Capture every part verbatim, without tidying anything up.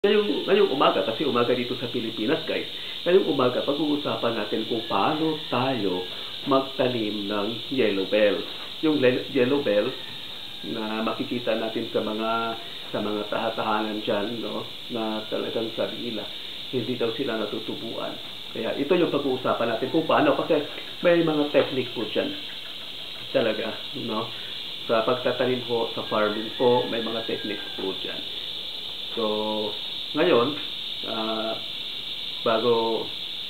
Ngayong, ngayong umaga, kasi umaga dito sa Pilipinas guys, ngayong umaga pag-uusapan natin kung paano tayo magtanim ng yellow bell. Yung yellow bell na makikita natin sa mga sa mga taha-tahanan dyan, no, na talagang sabi nila, hindi daw sila natutubuan. Kaya ito yung pag-uusapan natin kung paano, kasi may mga technique po dyan talaga, no? Sa pagtatanim po, sa farming po, may mga techniques po dyan. So, ngayon, uh, bago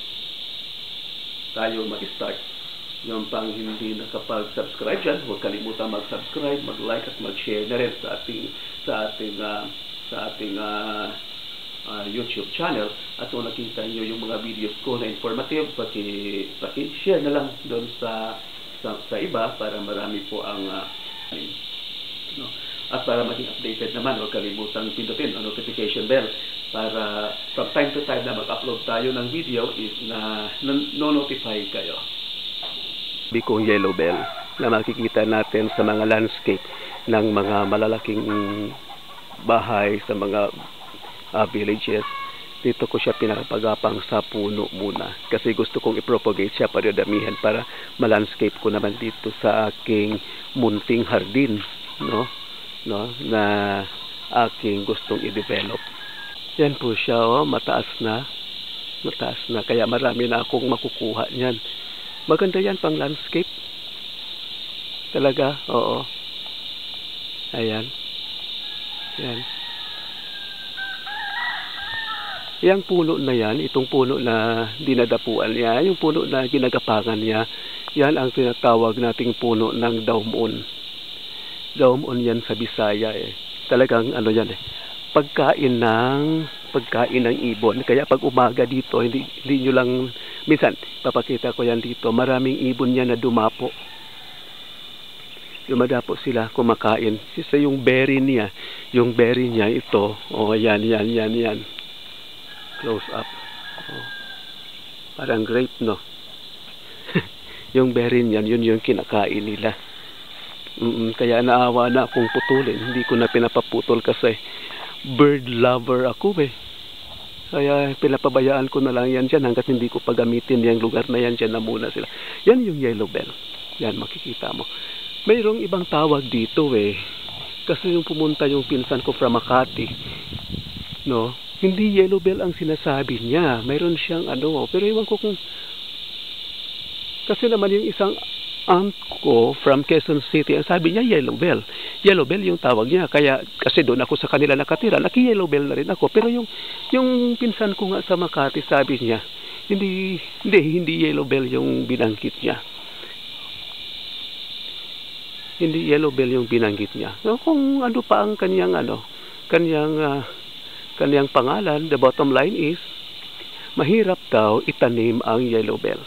tayo mag-start, yung pang hindi nakapag-subscribe dyan, huwag kalimutan mag-subscribe, mag-like at mag-share na rin sa ating sa ating uh, sa ating uh, uh, YouTube channel. At kung nakita niyo yung mga videos ko na informative, paki paki-share na lang doon sa, sa sa iba para marami po ang uh, no? At para maging updated naman, huwag kalimutang pindutin ang notification bell para from time to time na mag-upload tayo ng video is na no-notify kayo. Bikong yellow bell na makikita natin sa mga landscape ng mga malalaking bahay sa mga uh, villages. Dito ko siya pinapagapang sa puno muna kasi gusto kong i-propagate siya para damihan para malandscape ko naman dito sa aking munting hardin, no? No, na aking gustong i-develop. Yan po siya, oh, mataas na. Mataas na, kaya marami na akong makukuha niyan. Maganda yan pang landscape. Talaga, oo. Ayan. Yan. Yang puno na yan, itong puno na dinadapuan niya, yung puno na ginagapangan niya, yan ang tinatawag nating puno ng daumon. Daumon yan sa Bisaya eh. Talagang ano yan eh. Pagkain ng pagkain ng ibon. Kaya pag umaga dito, hindi, hindi nyo lang, minsan, papakita ko yan dito, maraming ibon yan na dumapo. Dumadapo sila kumakain. Sisa yung berry niya, yung berry niya ito, oh yan, yan, yan, yan. Close up. Oh. Parang grape, no? Yung berry niyan, yun yung kinakain nila. Mm-mm, kaya naawa na akong putulin. Hindi ko na pinapaputol kasi bird lover ako eh. Kaya pinapabayaan ko na lang yan dyan hanggat hindi ko pagamitin yung lugar na yan dyan na muna sila. Yan yung yellow bell. Yan, makikita mo. Mayroong ibang tawag dito eh. Kasi yung pumunta yung pinsan ko from Makati, no? Hindi yellow bell ang sinasabi niya. Mayroon siyang ano, pero iwan ko kung kasi naman yung isang aunt ko from Quezon City, ang sabi niya yellow bell. Yellow bell yung tawag niya. Kaya kasi doon ako sa kanila nakatira, naki-yellow bell na rin ako. Pero yung yung pinsan ko nga sa Makati, sabi niya, hindi hindi hindi yellow bell yung binanggit niya. Hindi yellow bell yung binanggit niya. So, kung ano pa ang kanyang ano, kanyang uh, kanyang pangalan, the bottom line is mahirap daw itanim ang yellow bell.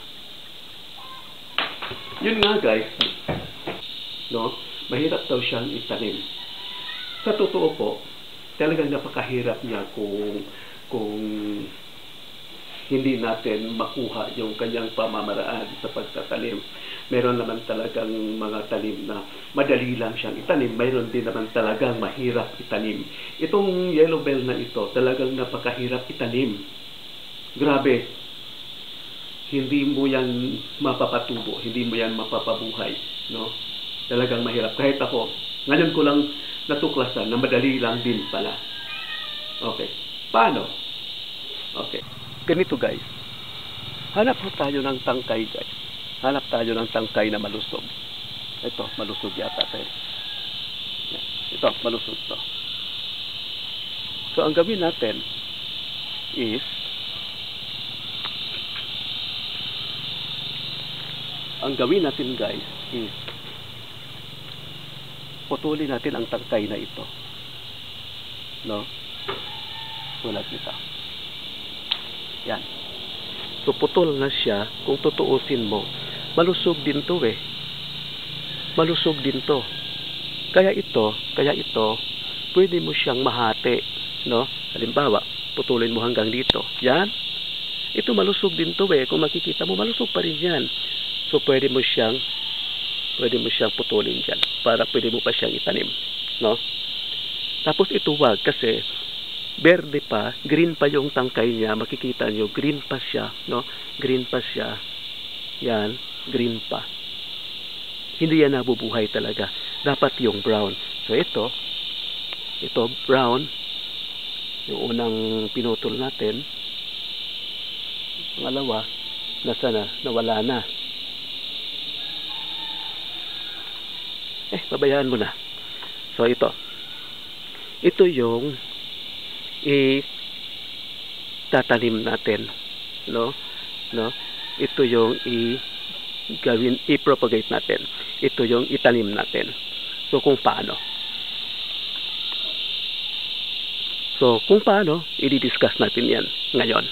Yun nga guys, no? Mahirap daw siyang itanim. Sa totoo po, talagang napakahirap niya kung kung hindi natin makuha yung kanyang pamamaraan sa pagtatanim. Meron naman talagang mga tanim na madali lang siyang itanim. Mayroon din naman talagang mahirap itanim. Itong yellow bell na ito, talagang napakahirap itanim. Grabe. Hindi mo yan mapapatubo, hindi mo yan mapapabuhay, no? Talagang mahirap. Kahit ako, ngayon ko lang natuklasan na madali lang din pala. Okay. Paano? Okay. Ganito guys. Hanap po tayo ng tangkay guys. Hanap tayo ng tangkay na malusog. Ito, malusog yata tayo. Ito, malusog to. So, ang gawin natin is ang gawin natin guys is putulin natin ang tangkay na ito, no? Tulad nito. Yan. So putol na siya. Kung tutuusin mo, malusog din to eh. Malusog din to. Kaya ito, kaya ito, pwede mo siyang mahati, no? Halimbawa, putulin mo hanggang dito. Yan. Ito malusog din to eh. Kung makikita mo, malusog pa rin yan. So, pwede mo siyang pwede mo siyang putulin dyan para pwede mo pa siyang itanim, no? Tapos ito wag kasi berde pa, green pa yung tangkay niya, makikita nyo, green pa siya, no? Green pa siya. Yan, green pa. Hindi yan nabubuhay talaga. Dapat yung brown. So ito, ito brown, yung unang pinutol natin, pangalawa, nasa na, nawala na. Eh, pabayaan mo na. So ito, ito yung i-tatanim natin, no? No? Ito yung i gawin, i-propagate natin. Ito yung itanim natin. So kung paano? So kung paano, i-discuss natin yan ngayon.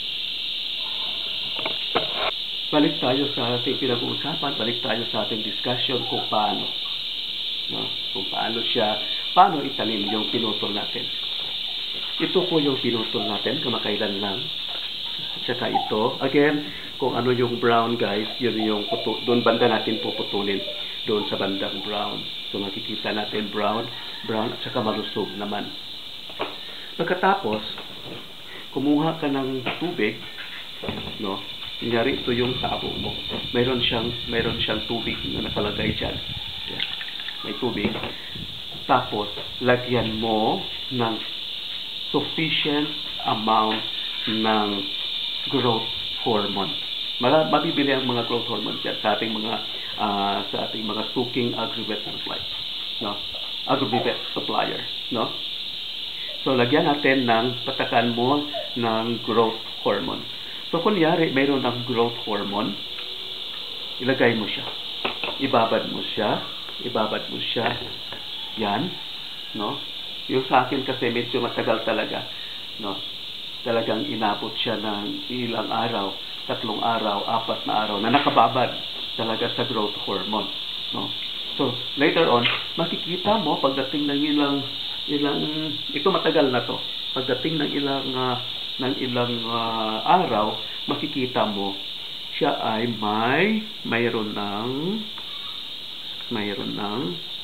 Balik tayo sa ating pinag-uusapan, balik tayo sa ating discussion kung paano. No? Kung paano siya, paano itanim yung pinutol natin. Ito po yung pinutol natin, kamakailan lang. Tsaka ito, again, kung ano yung brown guys, yun yung puto, doon banda natin puputulin, doon sa bandang brown. So makikita natin brown, brown at saka malusog naman. Pagkatapos, kumuha ka ng tubig, no? Kunyari ito yung sabo mo. Mayroon siyang, mayroon siyang tubig na nakalagay dyan. Yan. May tubig. Tapos, lagyan mo ng sufficient amount ng growth hormone. Mabibili ang mga growth hormones yan sa ating mga uh, sa ating mga suking agrovet supply, no? Agrovet supplier, no? So lagyan natin ng patakan mo ng growth hormone. So kunyari mayroon ng growth hormone, ilagay mo siya. Ibabad mo siya, ibabad mo siya. Yan, no? Yung sa akin kasi medyo matagal talaga, no? Talagang inabot siya ng ilang araw, tatlong araw, apat na araw na nakababad talaga sa growth hormone, no? So later on, makikita mo pagdating ng ilang ilang ito matagal na to. Pagdating ng ilang uh, ng ilang uh, araw, makikita mo siya ay may mayroon ng mayroon ng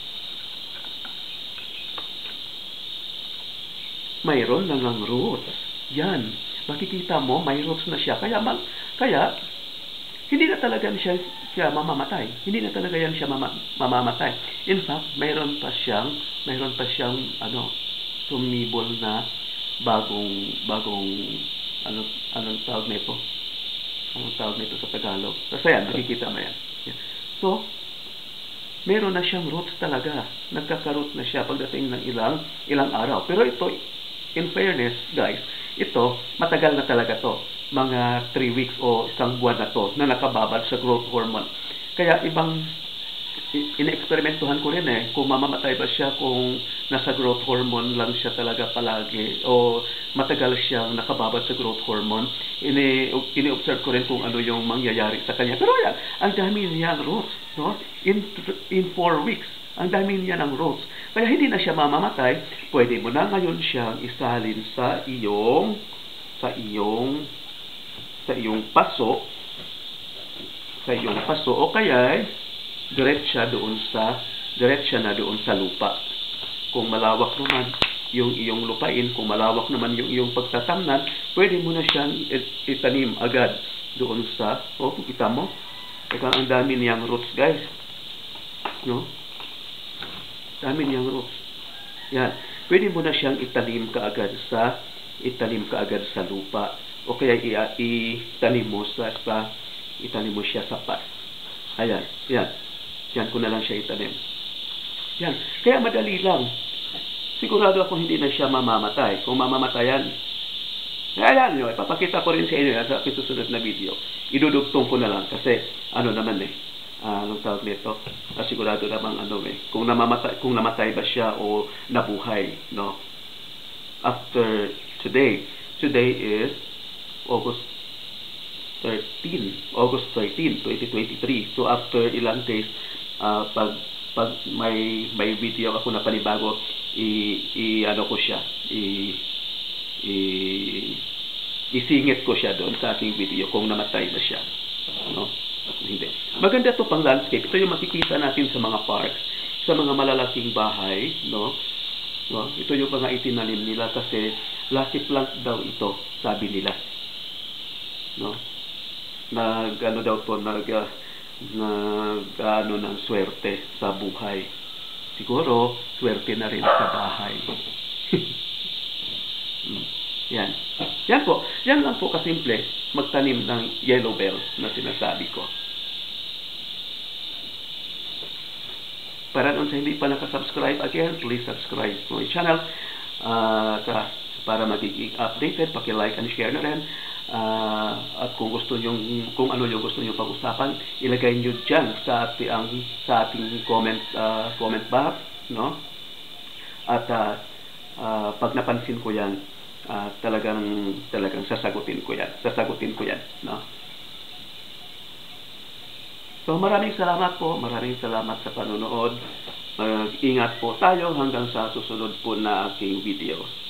mayroon na ng roots. Yan. Makikita mo, may roots na siya. Kaya, mag, kaya hindi na talaga siya, siya mamamatay. Hindi na talaga yan siya mama, mamamatay. In fact, mayroon pa siyang, mayroon pa siyang, ano, tumibol na bagong, bagong, ano, anong tawag nito? Anong tawag nito sa Tagalog? Kasi yan, makikita mo yan. Yan. So, meron na siyang roots talaga. Nagkakaroot na siya pagdating ng ilang, ilang araw. Pero ito, in fairness, guys, ito, matagal na talaga to. Mga three weeks o isang buwan na to na nakababad sa growth hormone. Kaya ibang, ina-eksperimentuhan ko rin eh, kung mamamatay ba siya kung nasa growth hormone lang siya talaga palagi o matagal siyang nakababad sa growth hormone. Ini-observe ko rin kung ano yung mangyayari sa kanya. Pero yan, ang dami niyang roots, no? In, in four weeks. Ang dami niya ng roots. Kaya hindi na siya mamamatay. Pwede mo na ngayon siyang isalin sa iyong sa iyong sa iyong paso sa iyong paso o kaya diretsa doon sa diretsa na doon sa lupa. Kung malawak naman yung iyong lupain, kung malawak naman yung iyong pagtatamnan, pwede mo na siyang itanim agad doon sa, oh, kita mo? Teka, ang dami niyang roots, guys. No? Dami niyang roots. Yan. Pwede mo na siyang itanim kaagad sa itanim kaagad sa lupa o kaya itanim mo sa, sa itanim mo siya sa pas. Ayan. Yan. Yan ko na lang siya itanim. Yan. Kaya madali lang. Sigurado ako hindi na siya mamamatay. Kung mamamatayan, ayan nyo, ipapakita ko rin sa inyo sa susunod na video. Idudugtong ko na lang kasi ano naman eh, uh, anong tawag nito? Uh, sigurado namang ano eh, kung namamatay, kung namatay ba siya o nabuhay, no? After today, today is August thirteenth, August thirteenth, twenty twenty-three. So after ilang days, uh, pag pag may may video ako na panibago, i, i ano ko siya, i i isingit ko siya doon sa aking video kung namatay na siya, no? Hindi. Maganda to pang landscape. Ito yung makikita natin sa mga parks, sa mga malalaking bahay, no? No? Ito yung mga itinanim nila kasi lucky plant daw ito, sabi nila. No? Nag, ano daw to, nag, uh, nag, ano ng swerte sa buhay. Siguro, swerte na rin sa bahay. Yan. Yan po. Yan lang po kasimple magtanim ng yellow bell na sinasabi ko. Para doon sa hindi pa nakasubscribe, again, please subscribe to my channel. Uh, para magiging updated, paki-like and share na rin. Uh, at kung gusto nyo, kung ano yung gusto nyo pag-usapan, ilagay nyo dyan sa ating, sa ating comment, uh, comment box, no? At uh, uh, pag napansin ko yan, Uh, talagang talagang sasagutin ko yan. Sasagutin ko yan, no? So maraming salamat po, maraming salamat sa panonood. Mag-ingat po tayo hanggang sa susunod po na aking videos.